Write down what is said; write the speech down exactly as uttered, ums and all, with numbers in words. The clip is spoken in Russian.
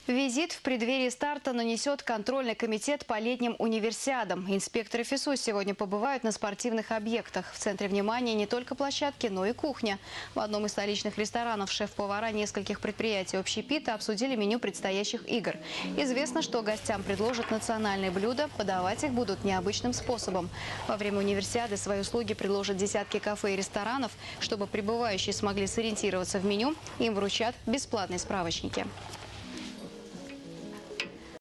Визит в преддверии старта нанесет контрольный комитет по летним универсиадам. Инспекторы ФИСУ сегодня побывают на спортивных объектах. В центре внимания не только площадки, но и кухня. В одном из столичных ресторанов шеф-повара нескольких предприятий общепита обсудили меню предстоящих игр. Известно, что гостям предложат национальные блюда, подавать их будут необычным способом. Во время универсиады свои услуги предложат десятки кафе и ресторанов. Чтобы прибывающие смогли сориентироваться в меню, им вручат бесплатные справочники.